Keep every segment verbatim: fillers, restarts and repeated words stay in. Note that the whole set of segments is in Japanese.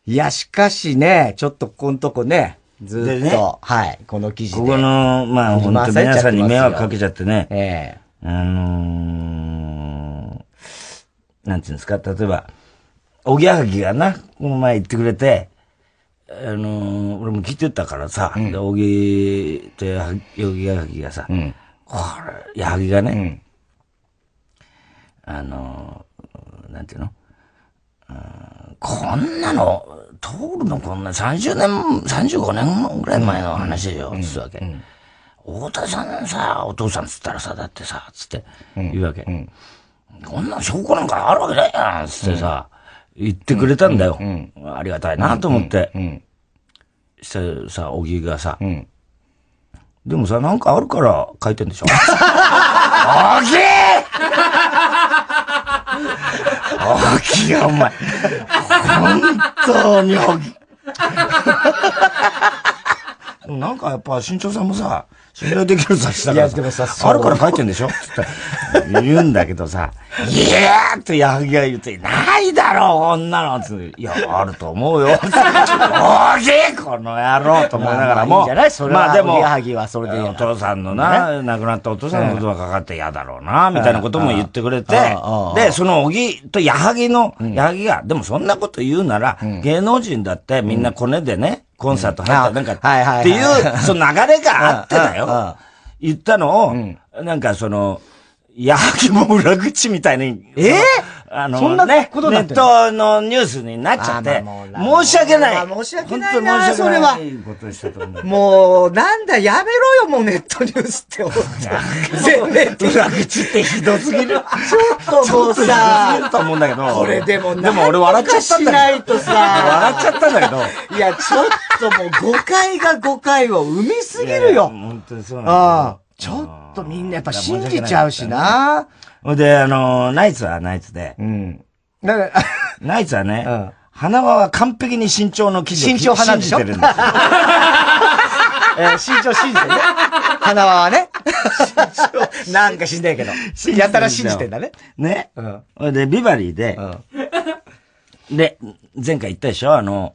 いや、しかしね、ちょっとこのとこね、ずっと、ね、はい、この記事で。 ここの、まあ、本当皆さんに迷惑かけちゃってね。 ええー。あのー、なんていうんですか、例えば、おぎやはぎがな、この前言ってくれて、あのー、俺も聞いてたからさ、おぎとやはぎ、おぎやはぎがさ、うん、これ、やはぎがね、うん、あのー、なんていうの、うん、こんなの、通るのこんなさんじゅうねん、さんじゅうごねんぐらい前の話でしょ、つってわけ。太田さんさ、お父さんつったらさ、だってさ、つって言うわけ。こんな証拠なんかあるわけないやん、つってさ、言ってくれたんだよ。ありがたいなと思って。したらさ、小木がさ、でもさ、なんかあるから書いてんでしょ。小木大きいよ、お前。本当に大きい。なんかやっぱ、新潮さんもさ、信頼できる雑誌だからさ、いやでもさあるから書いてんでしょって言うんだけどさ、いやーって矢作が言うと、ないだろう、こんなのつって、いや、あると思うよ。大きいこの野郎と思いながらも。 まあ、いいんじゃないそれは。 まあでも、 矢作はそれで。 お父さんのな、亡くなったお父さんのことがかかって嫌だろうな、みたいなことも言ってくれて、で、その小木と矢作の、矢作が、でもそんなこと言うなら、芸能人だってみんなコネでね、コンサート入ったなんか、っていう、その流れがあってだよ。言ったのを、なんかその、矢作も裏口みたいに、 えぇあの、 そんなことネットのニュースになっちゃって、申し訳ない。 申し訳ないな、それは。 うもう、なんだ、やめろよ、もうネットニュースって思って。 裏口ってひどすぎる。ちょっともうさ、 ひどすぎると思うんだけど。 これでも、 でも俺笑っちゃったんだけど。 ないとさ、 笑っちゃったんだけど。 いや、ちょっともう誤解が誤解を生みすぎるよ。 本当にそうなんだ。 ちょっとみんなやっぱ信じちゃうしな。 で、あの、ナイツはナイツで。うん。ナイツはね、花輪は完璧に身長の記事を信じてるんですよ。 身長信じてるね。花輪はね。なんか信じないけど。やったら信じてんだね。 ね。うん。で、ビバリーで、で、前回言ったでしょあの、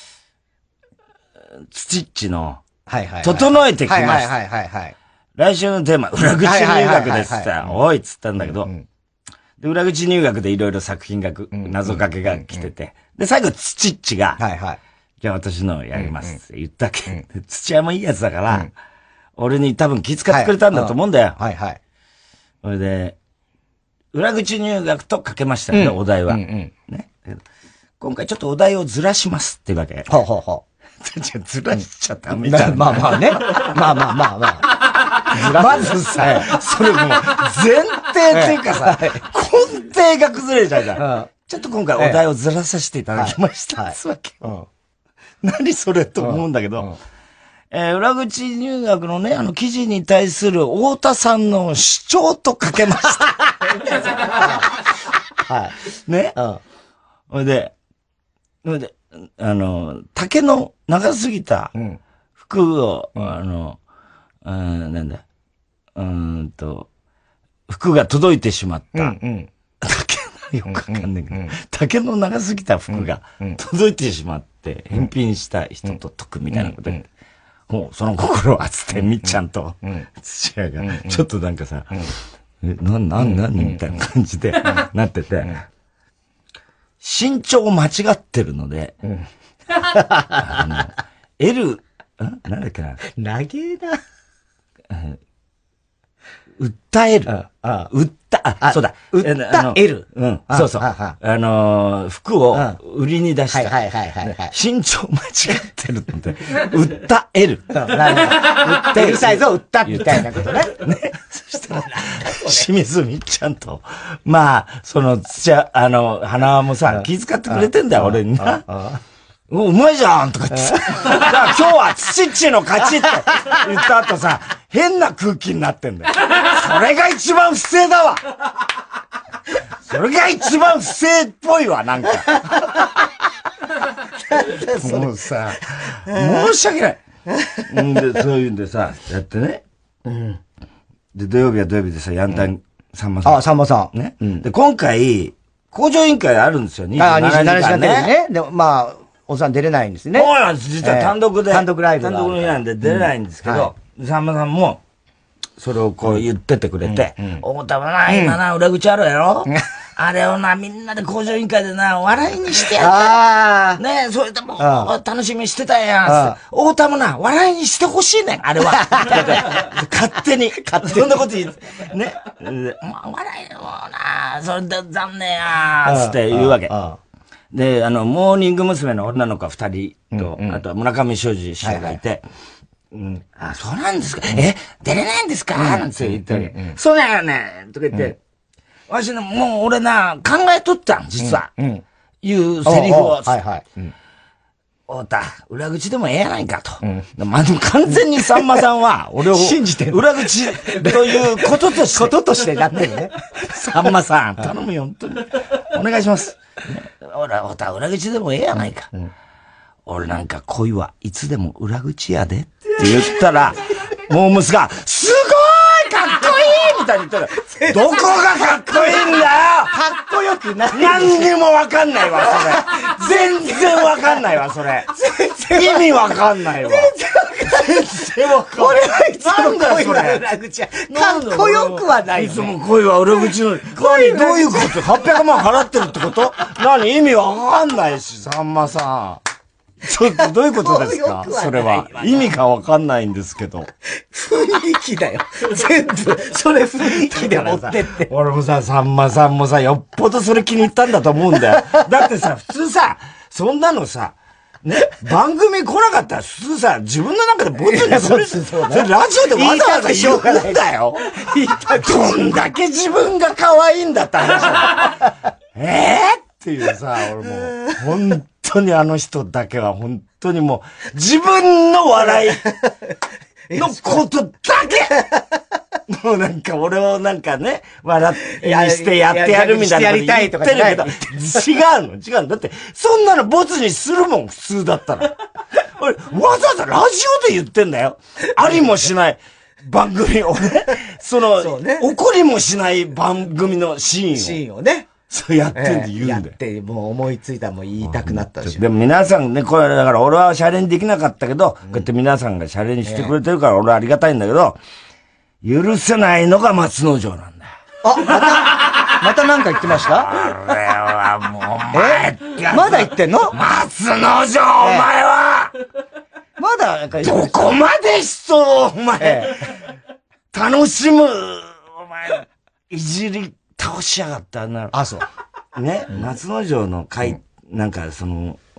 土っちの、整えてきました。はいはいはいはい。来週のテーマ、裏口入学ですって言ったら、おいっつったんだけど、で、裏口入学でいろいろ作品が、謎かけが来てて、で、最後、土っちが、はいはい。じゃあ私のやりますって言ったっけ。土屋もいいやつだから、俺に多分気遣ってくれたんだと思うんだよ。はいはい。それで、裏口入学とかけましたよ、お題は。ね。今回ちょっとお題をずらしますっていうわけ。 ほうほうほう。 ずらしちゃダメじゃん。 まあまあね。まあまあまあまあ。 まずさ、それもう、前提っていうかさ、根底が崩れちゃうじゃん。ちょっと今回お題をずらさせていただきました。つわけ。何それと思うんだけど、え裏口入学のね、あの記事に対する太田さんの主張とかけました。はい。ね。ほいで、ほいで、あの、竹の長すぎた服を、あの、うん、なんだ、うーんと、服が届いてしまった。うんうん、竹の、よくわかんないけど、うんうん、竹の長すぎた服が届いてしまって、返品した人と解くみたいなことで、もうその心はつって、みっちゃんと土屋が、ちょっとなんかさ、え、な、な、な、みたいな感じでなってて、身長間違ってるので、あの、L、んなんだっけな。 長えな。 訴える。ああ、訴、あ、そうだ。 訴える。 うん。そうそう。あの、服を売りに出した。 はいはいはいはい。 身長間違ってるので、訴える。 訴えるサイズを売ったみたいなことね。 ね。そしたら、清水みっちゃんと、まあ、その、土屋、あの、花輪もさ、気遣ってくれてんだよ、俺にな。うまいじゃんとかってさ。だから今日は土っちの勝ちって言った後さ、変な空気になってんだよ。それが一番不正だわそれが一番不正っぽいわ、なんか。もうさ、申し訳ない。んで、そういうんでさ、やってね。うん。で、土曜日は土曜日でさ、ヤンタンさんまさん。 あ、さんまさん。 ね。うん。で、今回、工場委員会あるんですよ、にじゅうななじかんね。 ね。でも、まあ、 おさん出れないんですね。 そうなんです。実は単独で。 単独ライブ単独の日なんで出れないんですけど、さんまさんも、それをこう言っててくれて、おたまな、今な、裏口あるやろあれをな、みんなで工場委員会でな、笑いにしてやった。ねえ、それでもう、楽しみにしてたやん。太田もな、笑いにしてほしいねん、あれは。勝手に。勝手に。そんなこと言う。ね。笑いもな、それで残念やつって言うわけ。で、あの、モーニング娘。の女の子二人と、あとは村上正治師匠がいて、うん、あ、そうなんですか、え、出れないんですか、なんて言ったわけ。そうだよねとか言って、わしの、もう俺な、考えとったん、実は。いうセリフを。はいはい。太田、裏口でもええやないかと。まあ、でも完全にさんまさんは、俺を、信じて裏口ということとして。 こととしてなってるね。 さんまさん、頼むよ、本当に。お願いします。ほら、太田、裏口でもええやないか。俺なんか恋はいつでも裏口やでって言ったら、もう息子が、すごいかっこいいみたいに言ったら、どこがかっこいいんだよかっこよくない。 何にもわかんないわ、それ。全然わかんないわ、それ。意味わかんないわ。全然わかんない。 俺はいつも恋は裏口や。かっこよくはない。 いつも恋は裏口の。何どういうこと ?はっぴゃくまん払ってるってこと何意味わかんないし、さんまさん。ちょっとどういうことですかそれは。意味がわかんないんですけど。 雰囲気だよ。全部、それ雰囲気で持ってって。 俺もさ、さんまさんもさ、よっぽどそれ気に入ったんだと思うんだよ。だってさ、普通さ、そんなのさ、ね、番組来なかったら普通さ、自分の中でボツにそれ、それラジオでわざわざ言うんだよ。どんだけ自分が可愛いんだって話だ。ええっていうさ、俺もう、本当にあの人だけは本当にもう、自分の笑いのことだけもうなんか俺をなんかね、笑ってしてやってやるみたいなこと言ってるけど、違うの違うの。だって、そんなのボツにするもん、普通だったら。俺、わざわざラジオで言ってんだよ。ありもしない番組をね、その、怒りもしない番組のシーンを。 シーンをね。 そうやってんで言うんだよ。 やって、もう思いついたも言いたくなったし。 でも皆さんね、これだから俺はシャレにできなかったけど、こうやって皆さんがシャレにしてくれてるから俺はありがたいんだけど、許せないのが松之丞なんだよ。 あ、また、またなんか言ってましたあれはもう、お前えまだ言ってんの松之丞、お前はまだなんかどこまで人を、お前、楽しむ、お前、いじり倒しやがったな。 あ、そう。 ね、松之丞の会、なんかその、うん、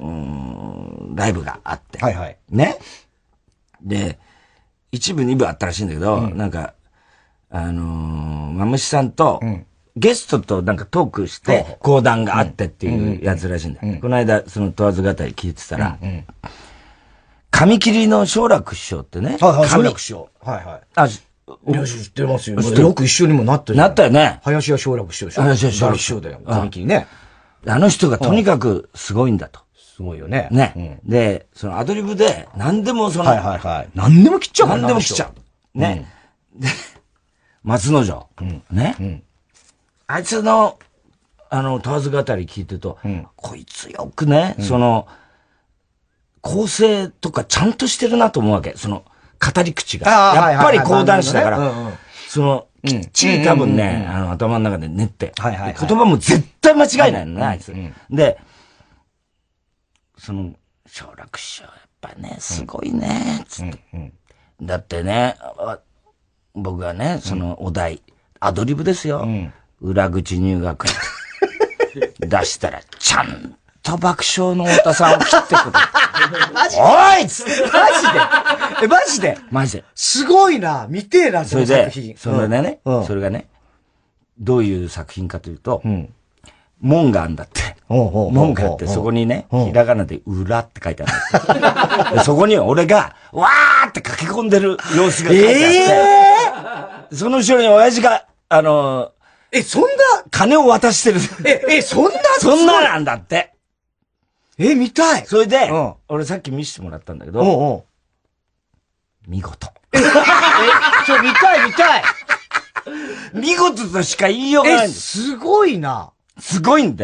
ライブがあって。 はいはい。 ね。で、一部二部あったらしいんだけど、なんか、あのー、まむしさんと、ゲストとなんかトークして、講談があってっていうやつらしいんだよ。この間、その問わず語り聞いてたら、紙切りの正楽師匠ってね。 はいはい、正楽師匠。はいはい。 あ、 いや、知ってますよ。よく一緒にもなったよ。なったよね。 林家正楽師匠でしょ。 林家正楽師匠だよ。紙切りね。 あの人がとにかくすごいんだと。 すごいよね。 ね。で、そのアドリブで何でもその、 はいはいはい。何でも切っちゃう何でも切っちゃう。ね。で、松之丞。ね。あいつの、あの、問わず語り聞いてると、こいつよくね、その、構成とかちゃんとしてるなと思うわけ。その、語り口が。やっぱり講談師だから、その、きっちり多分ね、あの、頭の中で練って、言葉も絶対間違いないのね、あいつ。で、その、正楽師匠、やっぱね、すごいね、つって。だってね、僕がね、そのお題、アドリブですよ。裏口入学出したら、ちゃんと爆笑の太田さんを切ってくる。 マジおいっつって。 マジでえ、マジでマジで。 すごいな、見てえな、 その作品。それでね、それがね、どういう作品かというと、門があんだって。門があって、そこにね、ひらがなで裏って書いてあるんですよ。そこに俺が、わーって書き込んでる様子が書いてあって、その後ろに親父が、あの、 え、そんな金を渡してる。 え、え、そんなそんななんだって。 え、見たい。 それで、俺さっき見せてもらったんだけど、見事。 え、ちょ、見たい見たい。 見事としか言いようがないんです。 すごいな。 すごいんだよ。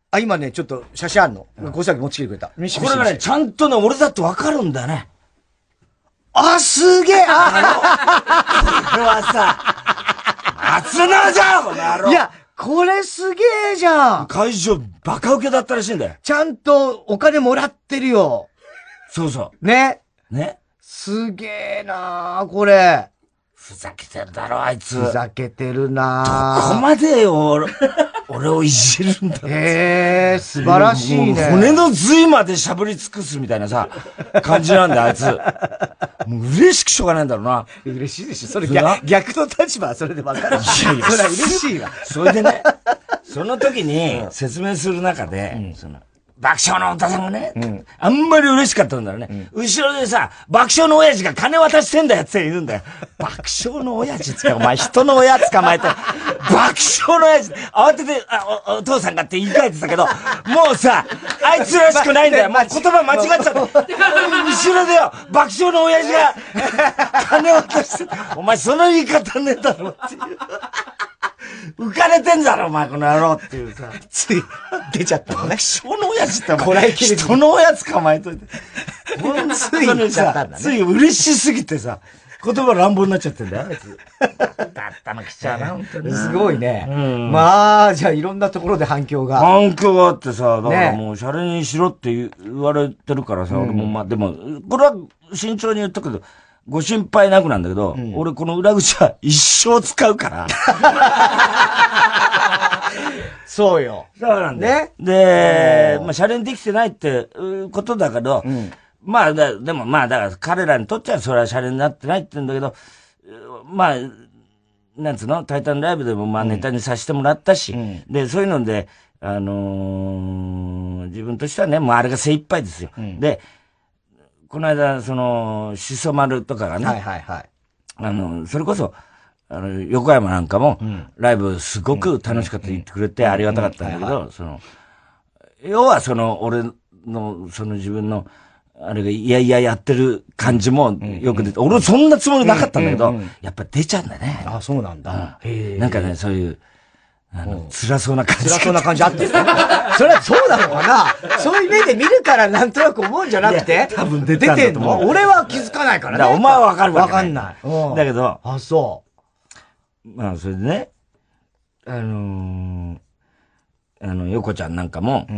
あ、今ね、ちょっっと写真あるの。小崎持ってきてくれた。 これがね、ちゃんとね、俺だってわかるんだよね。 あ、すげえあこれはさ、松永じゃんこの野郎いや、これすげえじゃん会場バカ受けだったらしいんだよ。 ちゃんとお金もらってるよ。 そうそう。 ね。 ね。 すげえなー、これ。 ふざけてるだろ、あいつ。 ふざけてるなー。 どこまでよ、俺をいじるんだろ。 へえ、素晴らしいね。 骨の髄までしゃぶり尽くすみたいなさ、感じなんだよ、あいつ。もう嬉しくしょうがないんだろうな。 嬉しいでしょ。それ逆、逆の立場はそれでわかる。いやいや、それは嬉しいわ。 それでね、その時に説明する中で、うん、その、爆笑の太田さんがね、うん、あんまり嬉しかったんだろうね、うん。後ろでさ、爆笑の親父が金渡してんだよって言うんだよ。爆笑の親父ってお前人の親捕まえて、爆笑の親父慌ててあお、お父さんがって言い換えてたけど、もうさ、あいつらしくないんだよ。もう言葉間違っちゃった。後ろでよ、爆笑の親父が金渡して、お前その言い方ねえだろっていう。浮かれてんだろ、お前、この野郎っていうさ。 つい、出ちゃったのね。 人の親父ってお前、人の親捕まえといて。本当にさ、つい嬉しすぎてさ、言葉乱暴になっちゃってんだよ、あいつ。だったの来ちゃうな、本当に。 すごいね。うん、まあ、じゃあいろんなところで反響が。 反響があってさ、だからもう、シャレにしろって言われてるからさ、ね、俺もまあ、でも、これは慎重に言ったけど、ご心配なくなんだけど、うん、俺この裏口は一生使うから。 そうよ。 そうなんだよ。ね。で、まあ、シャレにできてないってことだけど、うん、まあだ、でもまあ、だから彼らにとっちゃそれはシャレになってないって言うんだけど、まあ、なんつうの、タイタンライブでもまあネタにさせてもらったし、うん、で、そういうので、あのー、自分としてはね、もうあれが精一杯ですよ。うん、で、この間、その、しそ丸とかがね。 はいはいはい。 あの、それこそ、あの、横山なんかも、うん、ライブすごく楽しかったと言ってくれてありがたかったんだけど、その、要はその、俺の、その自分の、あれが、いやいややってる感じもよく出て、うんうん、俺そんなつもりなかったんだけど、うんうんうん、やっぱ出ちゃうんだね。 あ、そうなんだ。 うん、へなんかね、そういう、あの、辛そうな感じ。 辛そうな感じあってる。それはそうだろうな。そういう目で見るからなんとなく思うんじゃなくて。 多分出てんの俺は気づかないからね。 だからお前はわかるわけわかんない。 だけど。 あ、そう。 まあ、それでね、あのー、あの、横ちゃんなんかも、うん、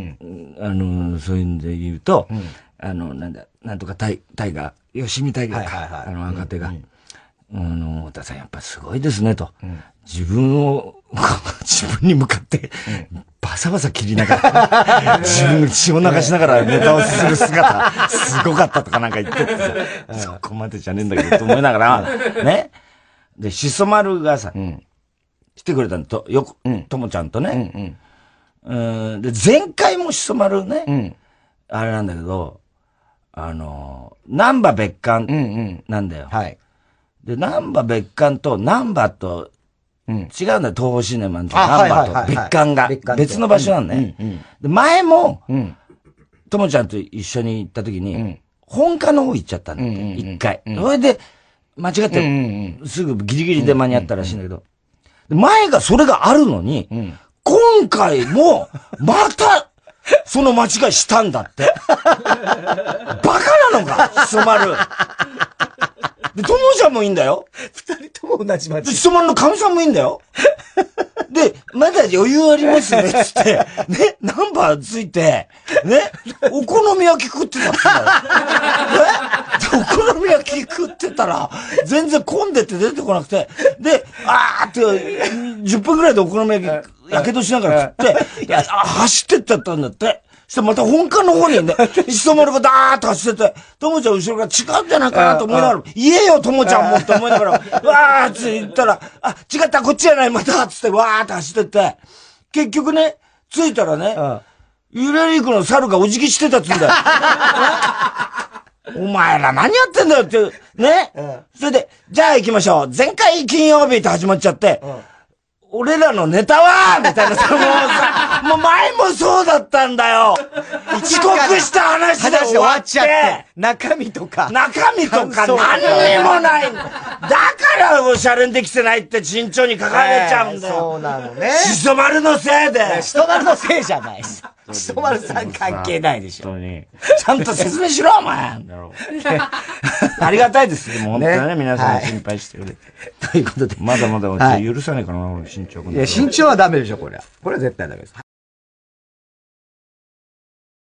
あのー、そういうんで言うと、うん、あの、なんだ、なんとかタイ、タイガー、吉見タイガーか、はいはいはい、あの、若手が、うんうん、あの、太田さんやっぱすごいですね、と。うん、自分を、自分に向かって、バサバサ切りながら、自分が血を流しながらネタをする姿、すごかったとかなんか言っててさ、そこまでじゃねえんだけど、と思いながら、ね。で、しそ丸がさ、うん、来てくれたのと、よく、うん、ともちゃんとね。うんうん、うんで、前回もしそ丸ね、うん、あれなんだけど、あの、ナンバ別館なんだよ。うんうん、はい。で、ナンバ別館とナンバと、うん、違うんだよ、東宝シネマのナンバと別館が。別の場所なんだよ。うんうん、で前も、とも、うん、ちゃんと一緒に行った時に、うん、本館の方行っちゃったんだよ、一、うんうん、回。うん、それで、間違って、うんうん、すぐギリギリで間に合ったらしいんだけど、うんうん、前がそれがあるのに、うん、今回も、また、その間違いしたんだって。バカなのか、しそ丸。で、ともちゃんもいいんだよ。 二人とも同じ間違い。 で、しそ丸のかみさんもいいんだよ。で、まだ余裕ありますね、つって、ね、ナンバーついて、ね、お好み焼き食ってたって言うんだよ。ね、お好み焼き食ってたら、全然混んでて出てこなくて、で、あーって、じゅっぷんくらいでお好み焼き、やけどしながら食って、あ走ってっちゃったんだって。そしてまた本館の方にね、しそ丸がダーッと走ってて、ともちゃん後ろから違うんじゃないかなと思いながら、言えよともちゃんもって思いながら、わーって言ったら、あ、違った、こっちじゃない、またつって、わーって走ってって、結局ね、着いたらね、ゆれりくの猿がお辞儀してたっつうんだよ。お前ら何やってんだよって、ね。それで、じゃあ行きましょう。前回金曜日って始まっちゃって、 俺らのネタはみたいなさ、もうさ、もう前もそうだったんだよ。遅刻した話で終わっちゃって。 中身とか。 中身とか何にもない。だからおしゃれにできてないって慎重に書かれちゃうんだよ。 そうなのね。 しそ丸のせいで。 しそ丸のせいじゃないし。しそ丸さん関係ないでしょ。 本当に。ちゃんと説明しろ、お前。ありがたいです。でも本当にね、皆さん心配してくれて。 ということで。 まだまだ許さないかな、慎重君。 いや、慎重はダメでしょ、これは。これは絶対ダメです。